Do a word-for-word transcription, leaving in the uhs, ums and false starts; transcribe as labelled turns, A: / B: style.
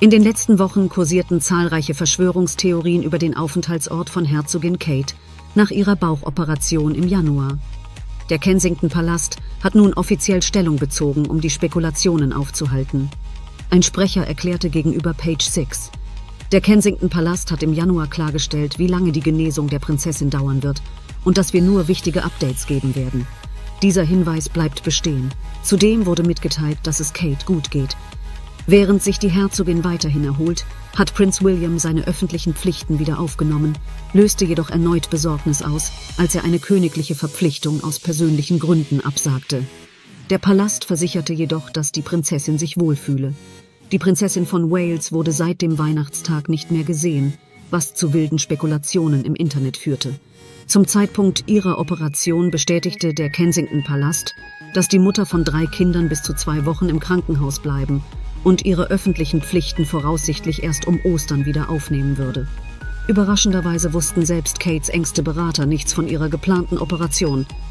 A: In den letzten Wochen kursierten zahlreiche Verschwörungstheorien über den Aufenthaltsort von Herzogin Kate nach ihrer Bauchoperation im Januar. Der Kensington-Palast hat nun offiziell Stellung bezogen, um die Spekulationen aufzuhalten. Ein Sprecher erklärte gegenüber Page Six: Der Kensington-Palast hat im Januar klargestellt, wie lange die Genesung der Prinzessin dauern wird und dass wir nur wichtige Updates geben werden. Dieser Hinweis bleibt bestehen. Zudem wurde mitgeteilt, dass es Kate gut geht. Während sich die Herzogin weiterhin erholt, hat Prinz William seine öffentlichen Pflichten wieder aufgenommen, löste jedoch erneut Besorgnis aus, als er eine königliche Verpflichtung aus persönlichen Gründen absagte. Der Palast versicherte jedoch, dass die Prinzessin sich wohlfühle. Die Prinzessin von Wales wurde seit dem Weihnachtstag nicht mehr gesehen, was zu wilden Spekulationen im Internet führte. Zum Zeitpunkt ihrer Operation bestätigte der Kensington-Palast, dass die Mutter von drei Kindern bis zu zwei Wochen im Krankenhaus bleiben und ihre öffentlichen Pflichten voraussichtlich erst um Ostern wieder aufnehmen würde. Überraschenderweise wussten selbst Kates engste Berater nichts von ihrer geplanten Operation,